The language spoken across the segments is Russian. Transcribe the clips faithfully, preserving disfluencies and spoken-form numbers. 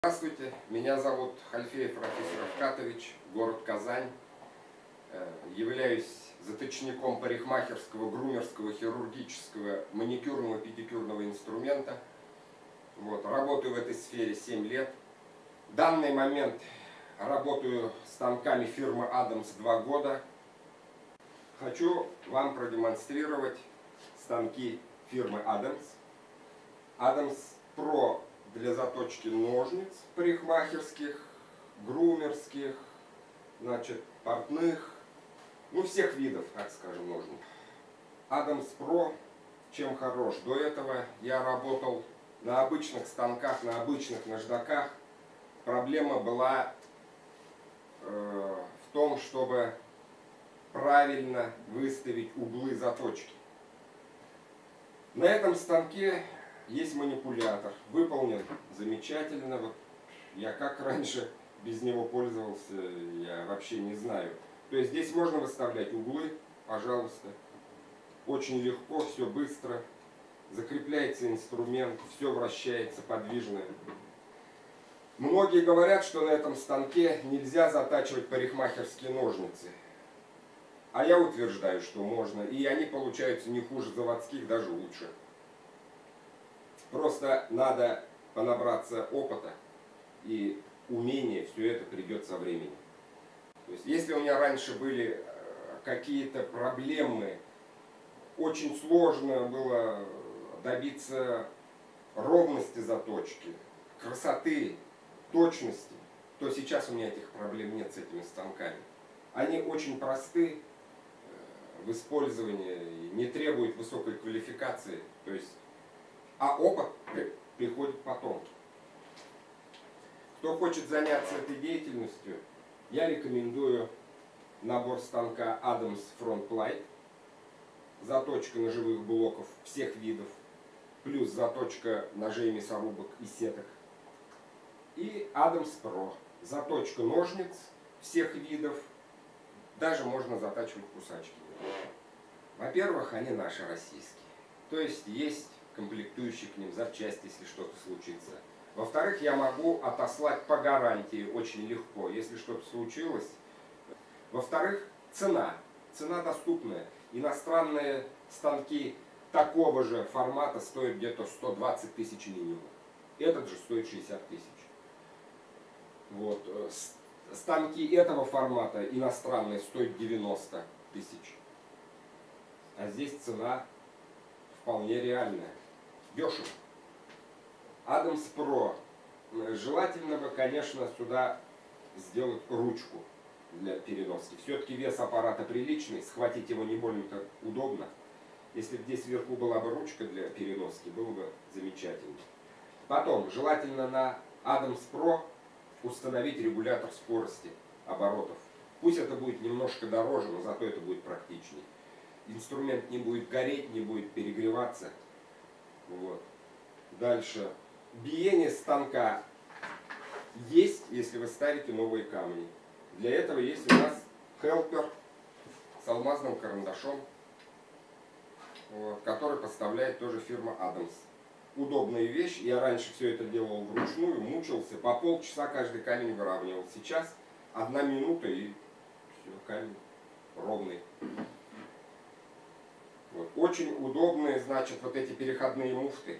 Здравствуйте, меня зовут Хальфеев Рафис Равкатович, город Казань. Являюсь заточником парикмахерского, грумерского, хирургического, маникюрного, педикюрного инструмента. Вот, работаю в этой сфере семь лет. В данный момент работаю станками фирмы Адамс два года. Хочу вам продемонстрировать станки фирмы Адамс. Адамс Про для заточки ножниц парикмахерских, грумерских, значит, портных, ну всех видов, так скажем, ножниц. Адамс Про чем хорош? До этого я работал на обычных станках, на обычных наждаках. Проблема была э, в том, чтобы правильно выставить углы заточки. На этом станке есть манипулятор, выполнен замечательно. Вот я как раньше без него пользовался, я вообще не знаю. То есть здесь можно выставлять углы, пожалуйста. Очень легко, все быстро. Закрепляется инструмент, все вращается подвижно. Многие говорят, что на этом станке нельзя затачивать парикмахерские ножницы. А я утверждаю, что можно. И они получаются не хуже заводских, даже лучше. Просто надо понабраться опыта, и умение, все это придет со временем. То есть, если у меня раньше были какие-то проблемы, очень сложно было добиться ровности заточки, красоты, точности, то сейчас у меня этих проблем нет с этими станками. Они очень просты в использовании, не требуют высокой квалификации, то есть, а опыт приходит потом. Кто хочет заняться этой деятельностью, я рекомендую набор станка Адамс Frontlight, заточка ножевых блоков всех видов, плюс заточка ножей, мясорубок и сеток. И Адамс Про, заточка ножниц всех видов, даже можно затачивать кусачки. Во-первых, они наши российские, то есть есть комплектующие к ним запчасти, если что-то случится. Во-вторых, я могу отослать по гарантии очень легко, если что-то случилось. Во-вторых, цена. Цена доступная. Иностранные станки такого же формата стоят где-то сто двадцать тысяч минимум. Этот же стоит шестьдесят тысяч. Вот. Станки этого формата иностранные стоят девяносто тысяч. А здесь цена вполне реальная. Дешево. Адамс Про. Желательно бы, конечно, сюда сделать ручку для переноски. Все-таки вес аппарата приличный, схватить его не больно-то удобно. Если бы здесь вверху была бы ручка для переноски, было бы замечательно. Потом, желательно на Адамс Про установить регулятор скорости оборотов. Пусть это будет немножко дороже, но зато это будет практичнее. Инструмент не будет гореть, не будет перегреваться. Вот. Дальше. Биение станка есть, если вы ставите новые камни. Для этого есть у нас хелпер с алмазным карандашом, вот, который поставляет тоже фирма Адамс. Удобная вещь. Я раньше все это делал вручную, мучился. По полчаса каждый камень выравнивал. Сейчас одна минута и все, камень ровный. Вот. Очень удобные, значит, вот эти переходные муфты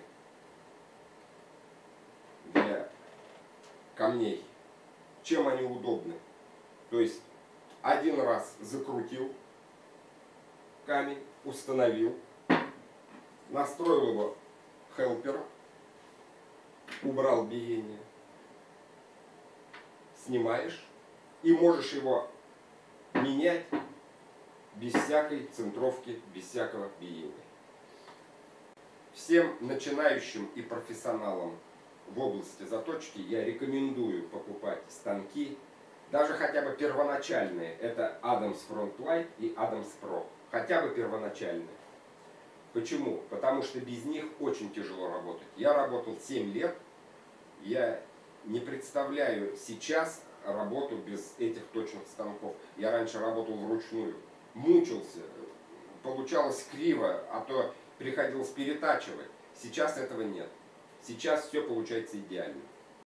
для камней. Чем они удобны? То есть один раз закрутил камень, установил, настроил его хелпером, убрал биение, снимаешь и можешь его менять без всякой центровки, без всякого биения. Всем начинающим и профессионалам в области заточки я рекомендую покупать станки, даже хотя бы первоначальные. Это Адамс Frontlight и Адамс Про. Хотя бы первоначальные. Почему? Потому что без них очень тяжело работать. Я работал семь лет. Я не представляю сейчас работу без этих точных станков. Я раньше работал вручную. Мучился. Получалось криво, а то приходилось перетачивать. Сейчас этого нет. Сейчас все получается идеально.